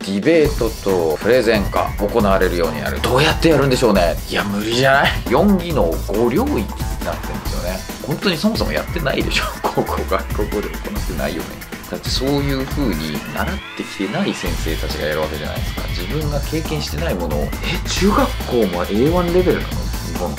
ディベートとプレゼンが行われるようになる。どうやってやるんでしょうね。いや無理じゃない？ 4 技能5領域になってるんですよね。本当にそもそもやってないでしょ。ここがここで行ってないよね。だってそういう風に習ってきてない先生たちがやるわけじゃないですか。自分が経験してないものを中学校も A1 レベルなの日本って。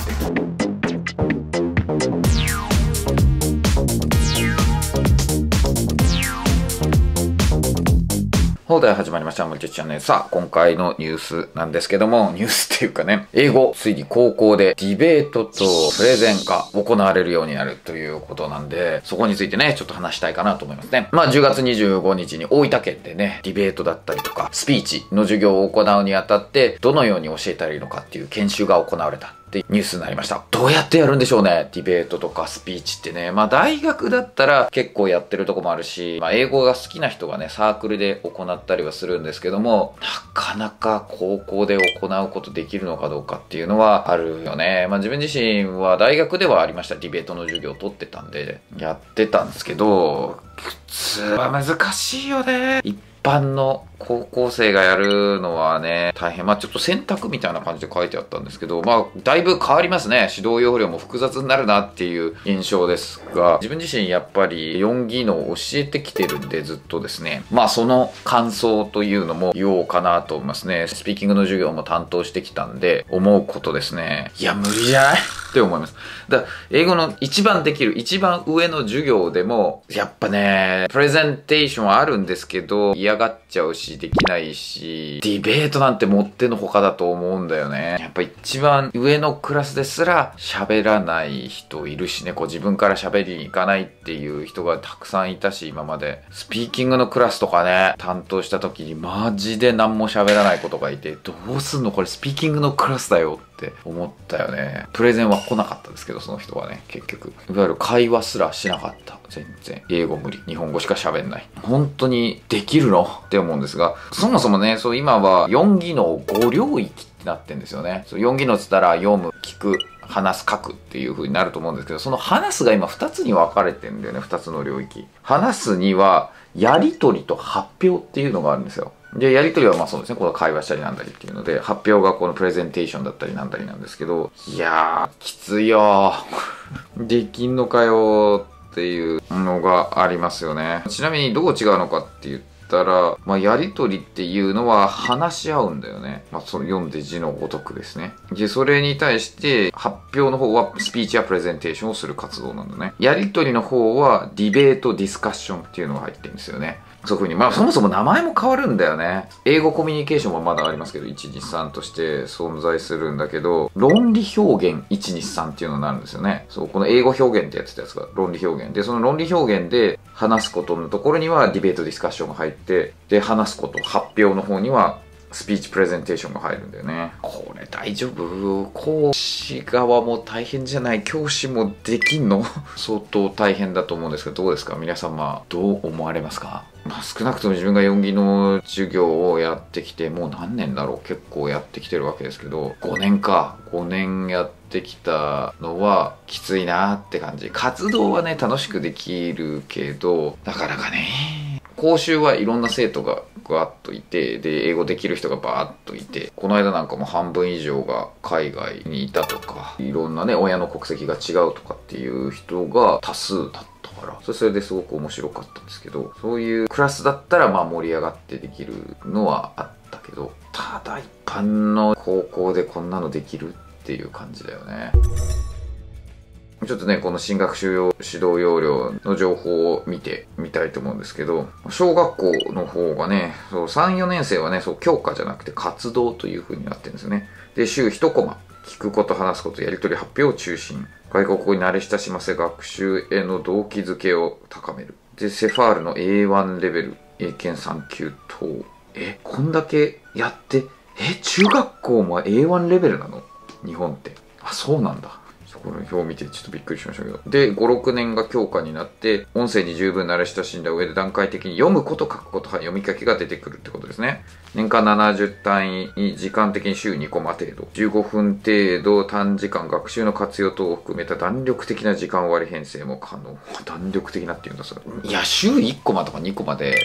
放題始まりました。森哲チャンネル。さあ、今回のニュースなんですけども、ニュースっていうかね、英語、ついに高校でディベートとプレゼンが行われるようになるということなんで、そこについてね、ちょっと話したいかなと思いますね。10月25日に大分県でね、ディベートだったりとか、スピーチの授業を行うにあたって、どのように教えたらいいのかっていう研修が行われた。ってニュースになりました。どうやってやるんでしょうね。ディベートとかスピーチってね。大学だったら結構やってるとこもあるし、英語が好きな人がね、サークルで行ったりはするんですけども、なかなか高校で行うことできるのかどうかっていうのはあるよね。自分自身は大学ではありました。ディベートの授業を取ってたんで、やってたんですけど、普通は難しいよね。一般の高校生がやるのはね、大変。ちょっと選択みたいな感じで書いてあったんですけど、だいぶ変わりますね。指導要領も複雑になるなっていう印象ですが、自分自身やっぱり4技能を教えてきてるんでずっとですね、その感想というのも言おうかなと思いますね。スピーキングの授業も担当してきたんで、思うことですね。いや、無理じゃないって思います。だから英語の一番できる、一番上の授業でも、やっぱね、プレゼンテーションはあるんですけど、嫌がっちゃうし、できないし、ディベートなんてもってのほかだと思うんだよね。やっぱ一番上のクラスですら喋らない人いるしね、自分から喋りに行かないっていう人がたくさんいたし、今まで。スピーキングのクラスとかね、担当した時にマジで何も喋らない子とかいて、どうすんのこれスピーキングのクラスだよって思ったよね。プレゼンは来なかったですけど、その人はね、結局。いわゆる会話すらしなかった。全然。英語無理。日本語しか喋んない。本当にできるのって思うんですが、そもそもね、今は4技能5領域ってなってんですよね。4技能って言ったら読む、聞く、話す、書くっていう風になると思うんですけど、その話すが今2つに分かれてんだよね、2つの領域。話すには、やりとりと発表っていうのがあるんですよ。で、やりとりはそうですね、この会話したりなんだりっていうので、発表がこのプレゼンテーションだったりなんだりなんですけど、いやー、きついよー。できんのかよーっていうのがありますよね。ちなみにどう違うのかって言ったら、やりとりっていうのは話し合うんだよね。その読んで字のごとくですね。で、それに対して発表の方はスピーチやプレゼンテーションをする活動なんだね。やりとりの方はディベート、ディスカッションっていうのが入ってるんですよね。そういう風に、そもそも名前も変わるんだよね。英語コミュニケーションもまだありますけど、123として存在するんだけど、論理表現123っていうのになるんですよね。そう、この英語表現ってやってたやつが論理表現で、その論理表現で話すことのところにはディベートディスカッションが入って、で、話すこと、発表の方にはスピーチプレゼンテーションが入るんだよね。これ大丈夫？講師側も大変じゃない？教師もできんの？相当大変だと思うんですけど、どうですか？皆様、どう思われますか？少なくとも自分が4技能授業をやってきて、もう何年だろう？結構やってきてるわけですけど、5年か。5年やってきたのはきついなって感じ。活動はね、楽しくできるけど、なかなかね。講習はいろんな生徒がガーッといて、で、英語できる人がバーッといて、この間なんかも半分以上が海外にいたとか、いろんなね、親の国籍が違うとかっていう人が多数だったから、それですごく面白かったんですけど、そういうクラスだったら盛り上がってできるのはあったけど、ただ一般の高校でこんなのできるっていう感じだよね。ちょっとね、この新学習用指導要領の情報を見てみたいと思うんですけど、小学校の方がね、3、4年生はね、教科じゃなくて活動という風になってるんですよね。で、週1コマ、聞くこと、話すこと、やり取り、発表を中心。外国語に慣れ親しませ、学習への動機づけを高める。で、セファールの A1 レベル、英検3級等。こんだけやって、中学校も A1 レベルなの？日本って。そうなんだ。この表を見てちょっとびっくりしましたけど。で、5、6年が教科になって、音声に十分慣れ親しんだ上で段階的に読むこと、書くこと、読み書きが出てくるってことですね。年間70単位に時間的に週2コマ程度。15分程度短時間学習の活用等を含めた弾力的な時間割編成も可能。弾力的なっていうんだ、それ。いや、週1コマとか2コマで、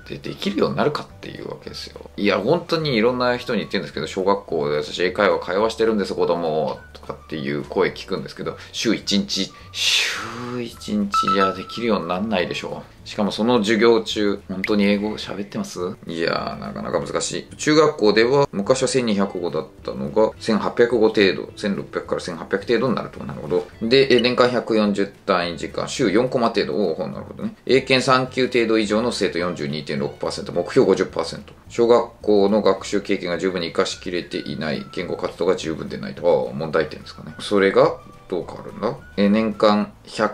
でできるようになるかっていうわけですよ。いや、本当にいろんな人に言ってるんですけど、小学校で私英会話会話してるんです、子供とかっていう声聞くんですけど、週1日じゃできるようになんないでしょ。しかもその授業中、本当に英語喋ってます？いやー、なかなか難しい。中学校では、昔は1200語だったのが、1800語程度、1600から1800程度になると。なるほど。で、年間140単位時間、週4コマ程度を、なるほどね。英検3級程度以上の生徒 42.6%、目標 50%。小学校の学習経験が十分に活かしきれていない、言語活動が十分でないと。問題点ですかね。それが、どう変わるんだ？年間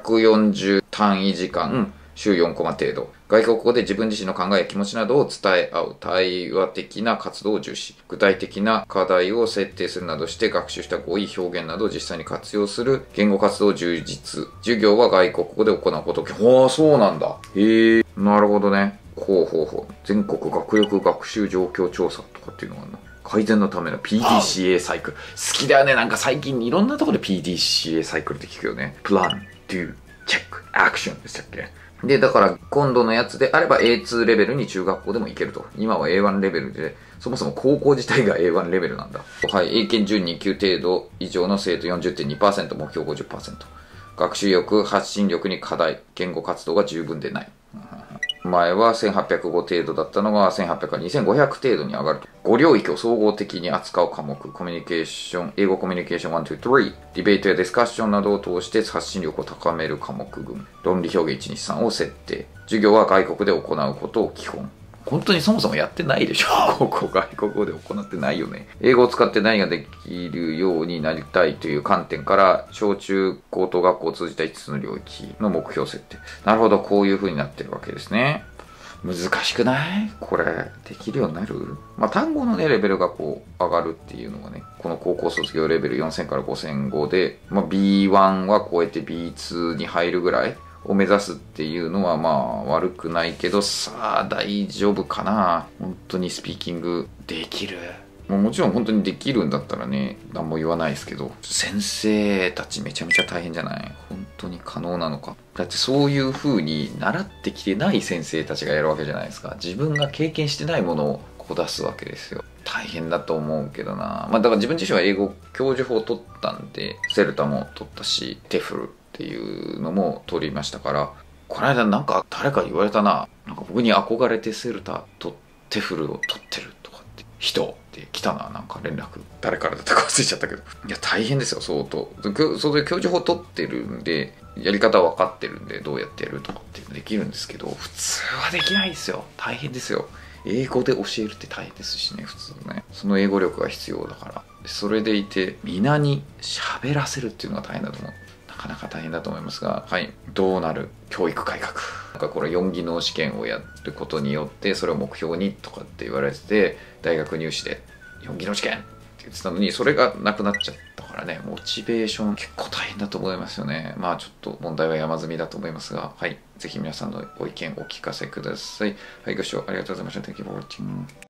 140単位時間、週4コマ程度。外国語で自分自身の考えや気持ちなどを伝え合う対話的な活動を重視。具体的な課題を設定するなどして学習した語彙、表現などを実際に活用する言語活動を充実。授業は外国語で行うことを。そうなんだ。へえ。なるほどね。全国学力学習状況調査とかっていうのがあるの。改善のための PDCA サイクル。好きだよね。なんか最近いろんなところで PDCA サイクルって聞くよね。プラン、Do、チェック、アクションでしたっけ？で、だから今度のやつであれば A2 レベルに中学校でもいけると。今は A1 レベルで、そもそも高校自体が A1 レベルなんだ。はい。英検準2級程度以上の生徒 40.2%、目標 50%。学習力、発信力に課題、言語活動が十分でない。前は1800語程度だったのが1800から2500程度に上がると。5領域を総合的に扱う科目、コミュニケーション、英語コミュニケーション1、2、3、ディベートやディスカッションなどを通して発信力を高める科目群、論理表現1、2、3を設定。授業は外国で行うことを基本。本当にそもそもやってないでしょ。ここ外国語で行ってないよね。英語を使って何ができるようになりたいという観点から、小中高等学校を通じた5つの領域の目標設定。なるほど、こういう風になってるわけですね。難しくないこれ、できるようになる？まあ、単語のね、レベルがこう、上がるっていうのがね、この高校卒業レベル4000から5005で、まあ、B1 は超えて B2 に入るぐらいを目指すっていうのはまあ悪くないけど、さあ大丈夫かな？本当にスピーキングできる？もちろん本当にできるんだったらね、何も言わないですけど、先生たちめちゃめちゃ大変じゃない？本当に可能なのか？だってそういう風に習ってきてない先生たちがやるわけじゃないですか。自分が経験してないものをこう出すわけですよ。大変だと思うけどな。まあだから自分自身は英語教授法を取ったんで、セルタも取ったし、テフルっていうのも取りましたから、この間なんか誰か言われたな。なんか僕に憧れてセルタとテフルを取ってるとかって人って来たな。なんか連絡。誰からだったか忘れちゃったけど。いや大変ですよ、相当。そういう教授法取ってるんで、やり方分かってるんで、どうやってやるとかってできるんですけど、普通はできないですよ。大変ですよ。英語で教えるって大変ですしね、普通ね。その英語力が必要だから。それでいて、皆に喋らせるっていうのが大変だと思う。なかなか大変だと思いますが、はい。どうなる教育改革。なんかこれ4技能試験をやることによって、それを目標にとかって言われてて、大学入試で4技能試験って言ってたのに、それがなくなっちゃったからね、モチベーション結構大変だと思いますよね。まあちょっと問題は山積みだと思いますが、はい。ぜひ皆さんのご意見お聞かせください。はい。ご視聴ありがとうございました。Thank you for watching.